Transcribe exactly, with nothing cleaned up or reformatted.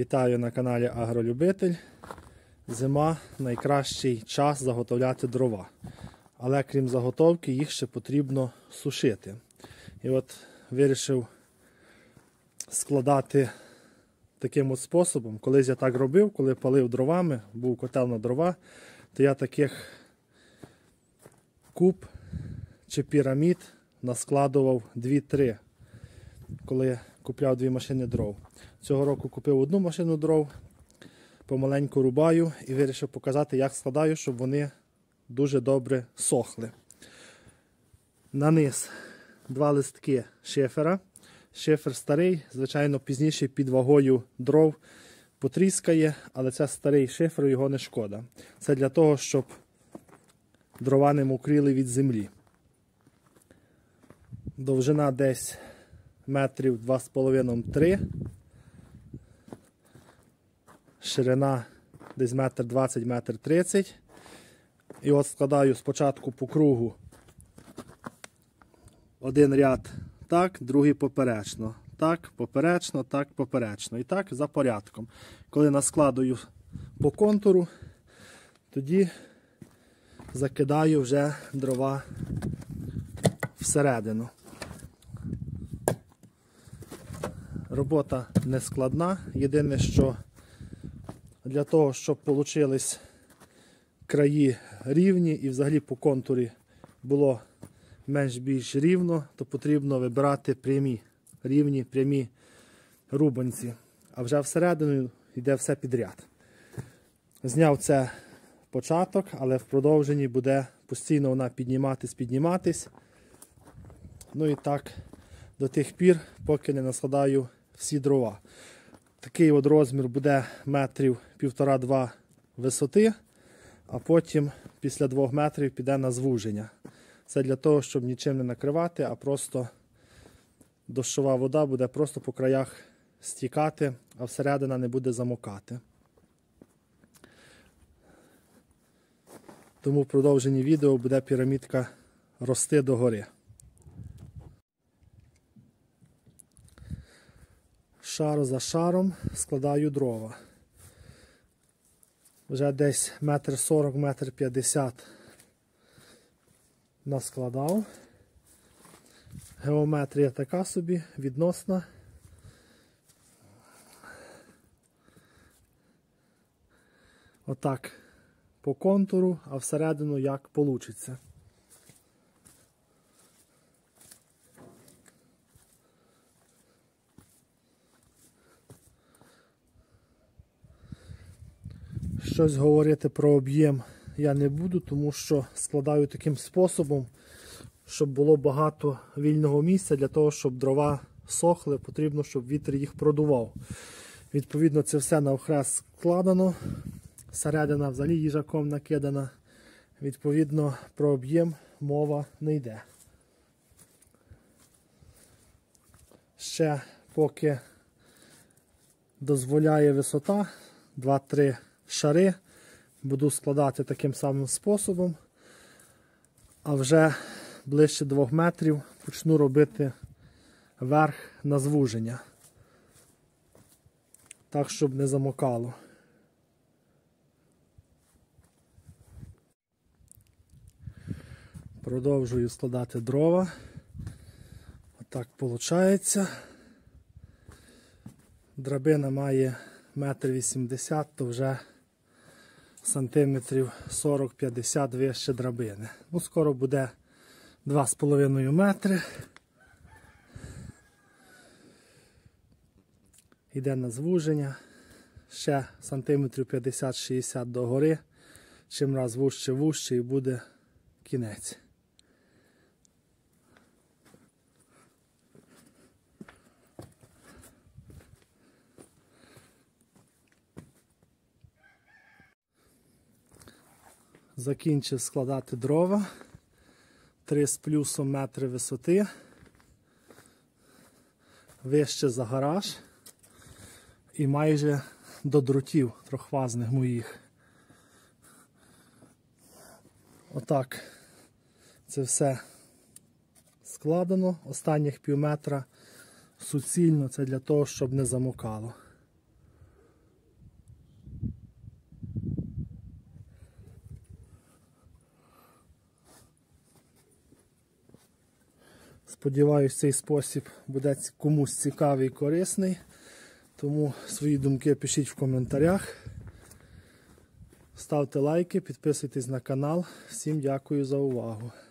Вітаю на каналі Агролюбитель. Зима – найкращий час заготовляти дрова. Але крім заготовки, їх ще потрібно сушити. І от вирішив складати таким от способом. Колись я так робив, коли палив дровами, був котел на дрова, то я таких куб чи пірамід наскладував дві-три, коли купляв дві машини дров. Цього року купив одну машину дров, помаленьку рубаю і вирішив показати, як складаю, щоб вони дуже добре сохли. На низ два листки шифера. Шифер старий, звичайно, пізніше під вагою дров потріскає, але це старий шифер, його не шкода. Це для того, щоб дрова не мокріли від землі. Довжина десь метрів два з половиною - три. Ширина десь метр двадцять - метр тридцять. І от складаю спочатку по кругу один ряд так, другий поперечно. Так, поперечно, так, поперечно. І так за порядком. Коли наскладую по контуру, тоді закидаю вже дрова всередину. Робота не складна. Єдине, що для того, щоб вийшли краї рівні і взагалі по контурі було менш-більш рівно, то потрібно вибирати прямі, рівні, прямі рубанці. А вже всередину йде все підряд. Зняв це початок, але в продовженні буде постійно вона підніматись, підніматись. Ну і так до тих пір, поки не наскладаю всі дрова. Такий от розмір буде метрів півтора-два висоти, а потім після двох метрів піде на звуження. Це для того, щоб нічим не накривати, а просто дощова вода буде просто по краях стікати, а всередина не буде замокати. Тому в продовженні відео буде пірамідка рости догори. Шар за шаром складаю дрова. Вже десь метр сорок - метр п'ятдесят наскладав. Геометрія така собі, відносна. Отак по контуру, а всередину як вийде. Щось говорити про об'єм я не буду, тому що складаю таким способом, щоб було багато вільного місця. Для того, щоб дрова сохли, потрібно, щоб вітер їх продував. Відповідно, це все навхрест складено. Середина взагалі їжаком накидана. Відповідно, про об'єм мова не йде. Ще поки дозволяє висота, два-три шари, буду складати таким самим способом, а вже ближче двох метрів почну робити верх на звуження, так, щоб не замокало. Продовжую складати дрова. Отак виходить. Драбина має метр вісімдесят, то вже сантиметрів сорок-п'ятдесят вище драбини. Ну, скоро буде два з половиною метри. Йде на звуження. Ще сантиметрів п'ятдесят-шістдесят догори. Чим раз вужче вужче і буде кінець. Закінчив складати дрова. Три з плюсом метри висоти. Вище за гараж. І майже до дротів трьохфазних моїх. Отак це все складено. Останніх пів метра суцільно. Це для того, щоб не замокало. Сподіваюсь, цей спосіб буде комусь цікавий і корисний. Тому свої думки пишіть в коментарях. Ставте лайки, підписуйтесь на канал. Всім дякую за увагу.